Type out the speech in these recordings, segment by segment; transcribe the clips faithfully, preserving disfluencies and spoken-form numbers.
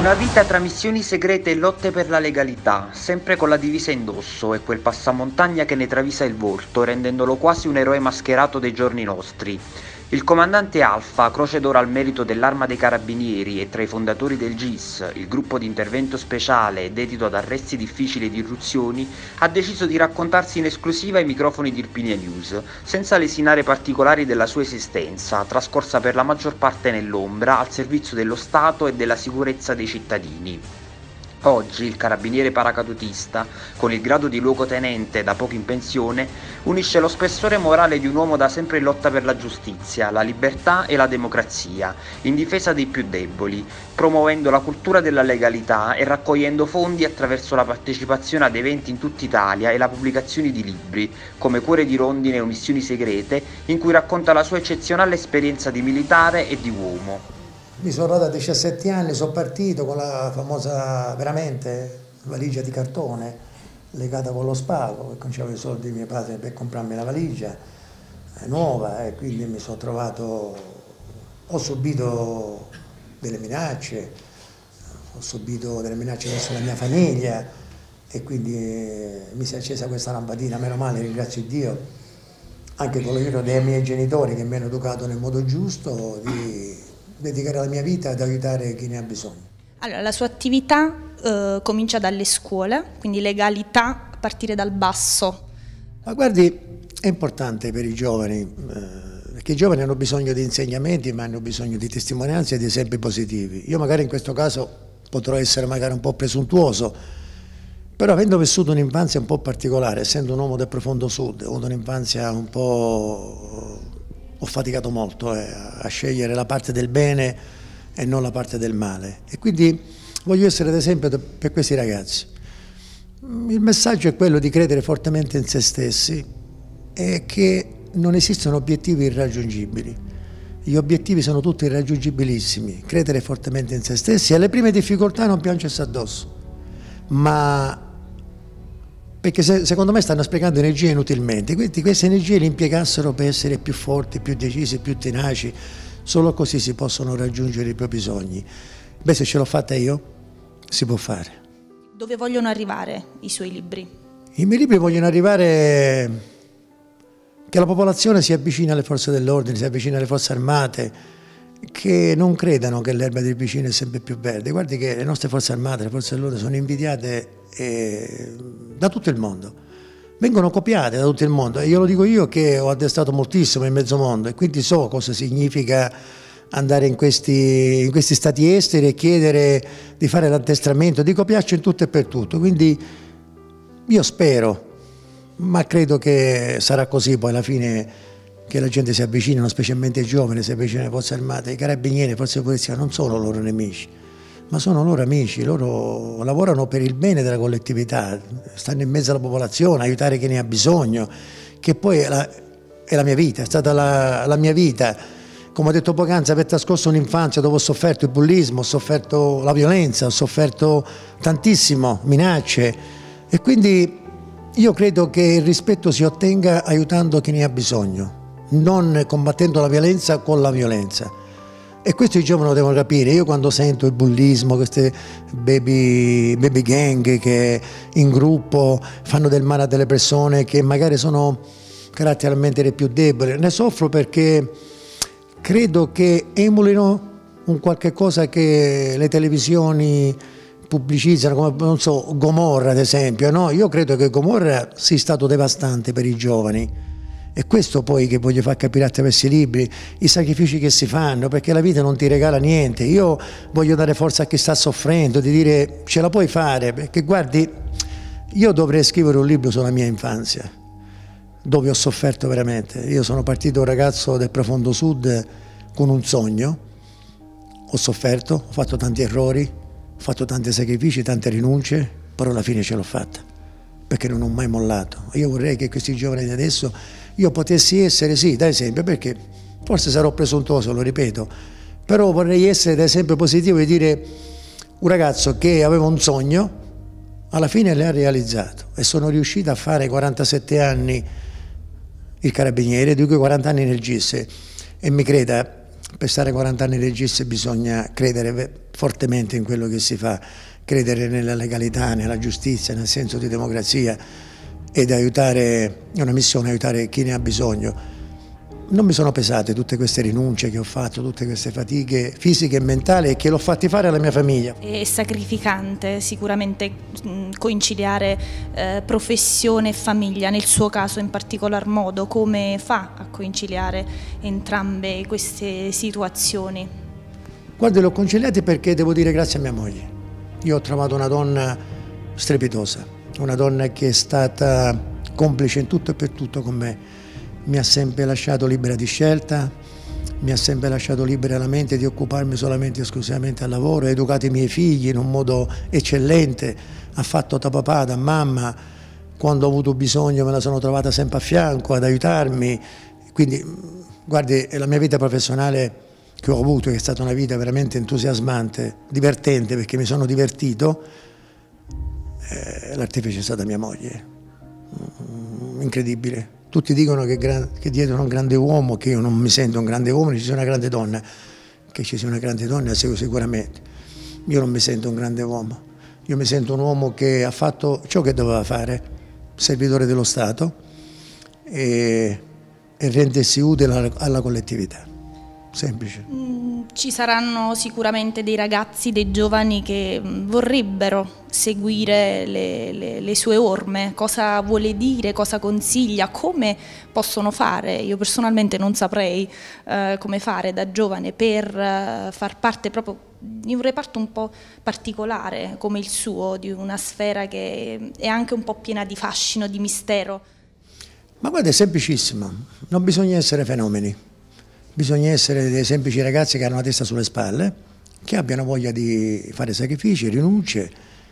Una vita tra missioni segrete e lotte per la legalità, sempre con la divisa indosso e quel passamontagna che ne travisa il volto, rendendolo quasi un eroe mascherato dei giorni nostri. Il comandante Alfa, croce d'oro al merito dell'Arma dei Carabinieri e tra i fondatori del G I S, il gruppo di intervento speciale dedito ad arresti difficili e di irruzioni, ha deciso di raccontarsi in esclusiva ai microfoni di Irpinia News, senza lesinare particolari della sua esistenza, trascorsa per la maggior parte nell'ombra, al servizio dello Stato e della sicurezza dei cittadini. Oggi il carabiniere paracadutista, con il grado di luogotenente da poco in pensione, unisce lo spessore morale di un uomo da sempre in lotta per la giustizia, la libertà e la democrazia, in difesa dei più deboli, promuovendo la cultura della legalità e raccogliendo fondi attraverso la partecipazione ad eventi in tutta Italia e la pubblicazione di libri, come Cuore di rondine o Missioni segrete, in cui racconta la sua eccezionale esperienza di militare e di uomo. Mi sono rodato a diciassette anni, sono partito con la famosa, veramente, valigia di cartone legata con lo spago, perché non c'avevo i soldi di mio padre per comprarmi la valigia eh, nuova, e quindi mi sono trovato, ho subito delle minacce, ho subito delle minacce verso la mia famiglia, e quindi eh, mi si è accesa questa lampadina, meno male, ringrazio Dio, anche con l'aiuto dei miei genitori che mi hanno educato nel modo giusto, di dedicare la mia vita ad aiutare chi ne ha bisogno. Allora, la sua attività eh, comincia dalle scuole, quindi legalità a partire dal basso. Ma guardi, è importante per i giovani, eh, perché i giovani hanno bisogno di insegnamenti, ma hanno bisogno di testimonianze e di esempi positivi. Io magari in questo caso potrò essere magari un po' presuntuoso, però avendo vissuto un'infanzia un po' particolare, essendo un uomo del profondo sud, ho avuto un'infanzia un po'... ho faticato molto eh, a scegliere la parte del bene e non la parte del male, e quindi voglio essere ad esempio per questi ragazzi. Il messaggio è quello di credere fortemente in se stessi e che non esistono obiettivi irraggiungibili. Gli obiettivi sono tutti irraggiungibilissimi. Credere fortemente in se stessi e alle prime difficoltà non piangersi addosso, ma perché se, secondo me stanno sprecando energie inutilmente, quindi queste energie le impiegassero per essere più forti, più decisi, più tenaci. Solo così si possono raggiungere i propri sogni. Beh, se ce l'ho fatta io, si può fare. Dove vogliono arrivare i suoi libri? I miei libri vogliono arrivare che la popolazione si avvicina alle forze dell'ordine, si avvicina alle forze armate, che non credano che l'erba del vicino è sempre più verde. Guardi che le nostre forze armate, le forze dell'ordine sono invidiate eh, da tutto il mondo, vengono copiate da tutto il mondo, e io lo dico io che ho addestrato moltissimo in mezzo mondo, e quindi so cosa significa andare in questi, in questi stati esteri e chiedere di fare l'addestramento, di copiarci in tutto e per tutto. Quindi io spero, ma credo che sarà così poi alla fine, che la gente si avvicina, specialmente i giovani, si avvicina alle forze armate. I carabinieri, le forze di polizia non sono loro nemici, ma sono loro amici. Loro lavorano per il bene della collettività, stanno in mezzo alla popolazione, aiutare chi ne ha bisogno, che poi è la, è la mia vita, è stata la, la mia vita. Come ho detto poc'anzi, aver trascorso un'infanzia dove ho sofferto il bullismo, ho sofferto la violenza, ho sofferto tantissimo, minacce, e quindi io credo che il rispetto si ottenga aiutando chi ne ha bisogno, non combattendo la violenza con la violenza. E questo i giovani lo devono capire. Io quando sento il bullismo, queste baby, baby gang che in gruppo fanno del male a delle persone che magari sono caratterialmente le più deboli, ne soffro, perché credo che emulino un qualche cosa che le televisioni pubblicizzano, come non so, Gomorra ad esempio, no? Io credo che Gomorra sia stato devastante per i giovani. E questo poi che voglio far capire attraverso i libri, i sacrifici che si fanno, perché la vita non ti regala niente. Io voglio dare forza a chi sta soffrendo, di dire ce la puoi fare, perché guardi, io dovrei scrivere un libro sulla mia infanzia, dove ho sofferto veramente. Io sono partito un ragazzo del profondo sud con un sogno, ho sofferto, ho fatto tanti errori, ho fatto tanti sacrifici, tante rinunce, però alla fine ce l'ho fatta, perché non ho mai mollato. Io vorrei che questi giovani di adesso io potessi essere, sì, da esempio, perché forse sarò presuntuoso, lo ripeto, però vorrei essere da esempio positivo e dire un ragazzo che aveva un sogno, alla fine l'ha realizzato, e sono riuscito a fare quarantasette anni il carabiniere, di cui quaranta anni nel G I S, e mi creda, per stare quaranta anni regista bisogna credere fortemente in quello che si fa, credere nella legalità, nella giustizia, nel senso di democrazia ed aiutare, è una missione, aiutare chi ne ha bisogno. Non mi sono pesate tutte queste rinunce che ho fatto, tutte queste fatiche fisiche e mentali e che l'ho fatti fare alla mia famiglia. È sacrificante sicuramente conciliare eh, professione e famiglia, nel suo caso in particolar modo. Come fa a conciliare entrambe queste situazioni? Guardi, l'ho conciliate perché devo dire grazie a mia moglie. Io ho trovato una donna strepitosa, una donna che è stata complice in tutto e per tutto con me. Mi ha sempre lasciato libera di scelta, mi ha sempre lasciato libera la mente di occuparmi solamente e esclusivamente al lavoro, ha educato i miei figli in un modo eccellente, ha fatto da papà, da mamma, quando ho avuto bisogno me la sono trovata sempre a fianco ad aiutarmi, quindi guardi, la mia vita professionale che ho avuto, che è stata una vita veramente entusiasmante, divertente perché mi sono divertito, eh, l'artefice è stata mia moglie, incredibile. Tutti dicono che, che dietro a un grande uomo, che io non mi sento un grande uomo, ci sia una grande donna, che ci sia una grande donna sicuramente. Io non mi sento un grande uomo, io mi sento un uomo che ha fatto ciò che doveva fare, servitore dello Stato e, e rendersi utile alla, alla collettività, semplice. Ci saranno sicuramente dei ragazzi, dei giovani che vorrebbero seguire le, le, le sue orme. Cosa vuole dire, cosa consiglia, come possono fare? Io personalmente non saprei eh, come fare da giovane per eh, far parte proprio di un reparto un po' particolare come il suo, di una sfera che è anche un po' piena di fascino, di mistero. Ma guarda, è semplicissimo, non bisogna essere fenomeni. Bisogna essere dei semplici ragazzi che hanno la testa sulle spalle, che abbiano voglia di fare sacrifici, rinunce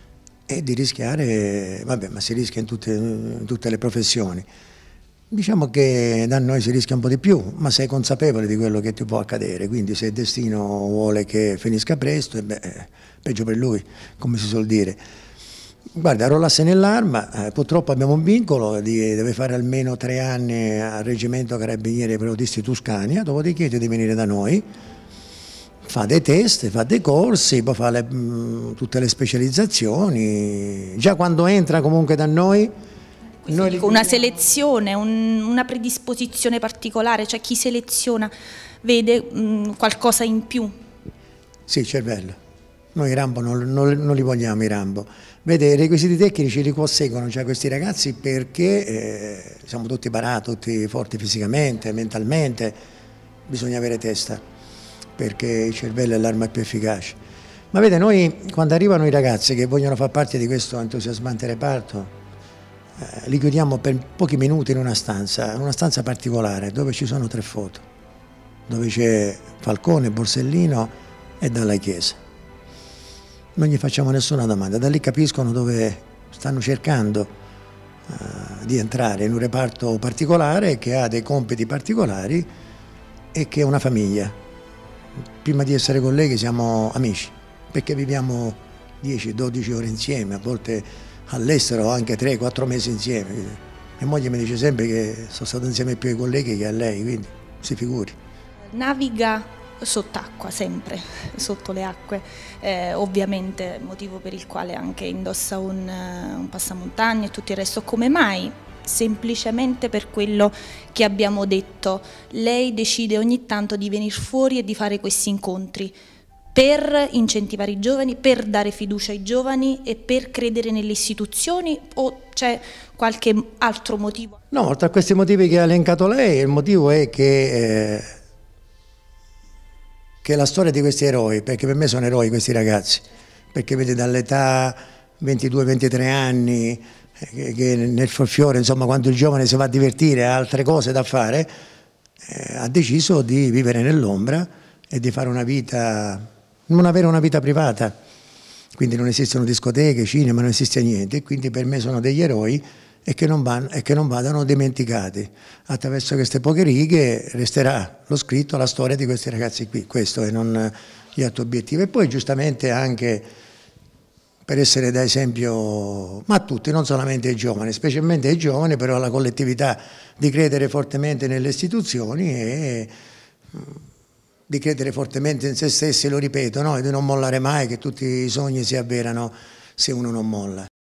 e di rischiare, vabbè, ma si rischia in tutte, in tutte le professioni. Diciamo che da noi si rischia un po' di più, ma sei consapevole di quello che ti può accadere, quindi se il destino vuole che finisca presto, e beh, peggio per lui, come si suol dire. Guarda, arruolarsi nell'arma, eh, purtroppo abbiamo un vincolo, di, deve fare almeno tre anni al reggimento carabinieri Parodisti Tuscania, dopodiché deve venire da noi, fa dei test, fa dei corsi, poi fa le, mh, tutte le specializzazioni, già quando entra comunque da noi... noi dico, una selezione, un, una predisposizione particolare, cioè chi seleziona vede mh, qualcosa in più? Sì, cervello. Noi i Rambo non, non, non li vogliamo, i Rambo. Vede, i requisiti tecnici li conseguono già questi ragazzi perché eh, siamo tutti parati, tutti forti fisicamente, mentalmente, bisogna avere testa, perché il cervello è l'arma più efficace. Ma vede, noi quando arrivano i ragazzi che vogliono far parte di questo entusiasmante reparto, eh, li chiudiamo per pochi minuti in una stanza, una stanza particolare, dove ci sono tre foto, dove c'è Falcone, Borsellino e Dalla Chiesa. Non gli facciamo nessuna domanda, da lì capiscono dove stanno cercando uh, di entrare in un reparto particolare che ha dei compiti particolari e che è una famiglia. Prima di essere colleghi siamo amici, perché viviamo dieci dodici ore insieme, a volte all'estero anche tre quattro mesi insieme. Mia moglie mi dice sempre che sono stato insieme più ai colleghi che a lei, quindi si figuri. Naviga sott'acqua, sempre sotto le acque, eh, ovviamente motivo per il quale anche indossa un, un passamontagna e tutto il resto. Come mai? Semplicemente per quello che abbiamo detto, lei decide ogni tanto di venire fuori e di fare questi incontri per incentivare i giovani, per dare fiducia ai giovani e per credere nelle istituzioni, o c'è qualche altro motivo? No, oltre a questi motivi che ha elencato lei, il motivo è che eh, che è la storia di questi eroi, perché per me sono eroi questi ragazzi, perché vedi dall'età ventidue ventitré anni, che, che nel folklore, insomma, quando il giovane si va a divertire, ha altre cose da fare, eh, ha deciso di vivere nell'ombra e di fare una vita, non avere una vita privata, quindi non esistono discoteche, cinema, non esiste niente, e quindi per me sono degli eroi e che non, van, e che non vadano dimenticati. Attraverso queste poche righe resterà lo scritto, la storia di questi ragazzi qui, questo è non gli altri obiettivi. E poi giustamente anche per essere da esempio, ma a tutti, non solamente ai giovani, specialmente ai giovani, però alla collettività, di credere fortemente nelle istituzioni e di credere fortemente in se stessi, lo ripeto, no? E di non mollare mai, che tutti i sogni si avverano se uno non molla.